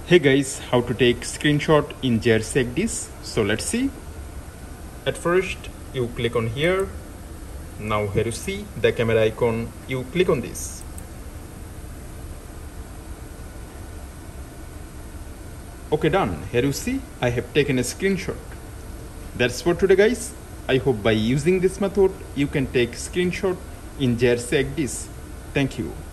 Hey guys, how to take screenshot in JRC ECDIS. So let's see. At first you click on here. Now here you see the camera icon, you click on this. Okay, done. Here you see I have taken a screenshot. That's for today guys. I hope by using this method you can take screenshot in JRC ECDIS. Thank you.